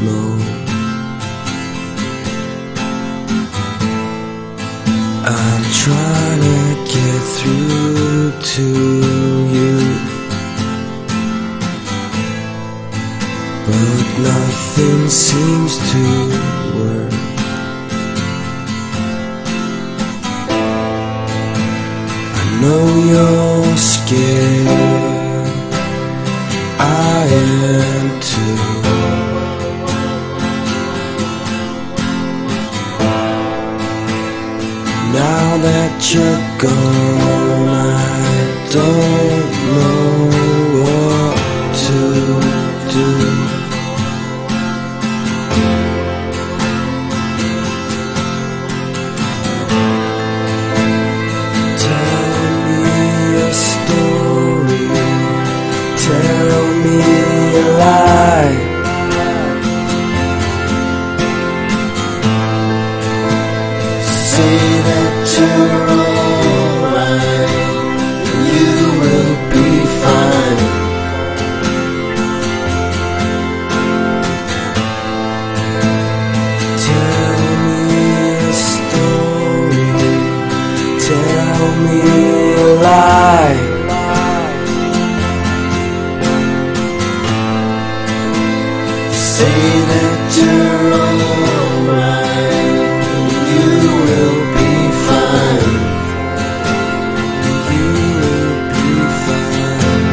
know. I'm trying to get through to you, but nothing seems to work. I know you're scared, I am too. Now that you're gone, I don't know what to do. Tell me a story, tell me a lie. Say that you're alright, you will be fine. Tell me a story, tell me a lie. Say that you're alright, you will be fine. You will be fine.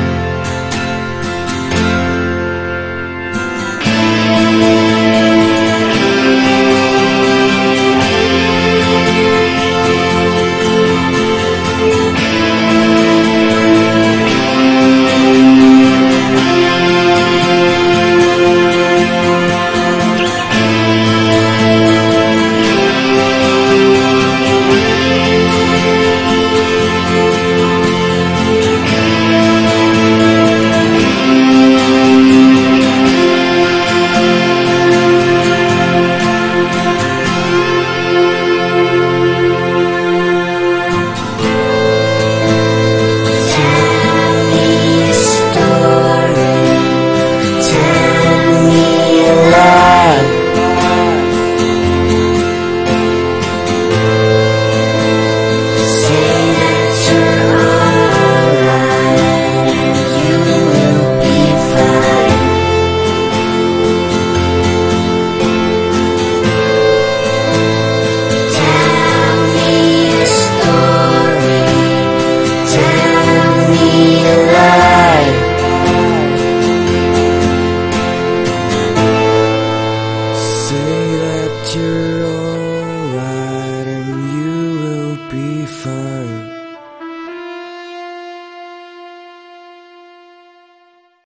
Say that you're all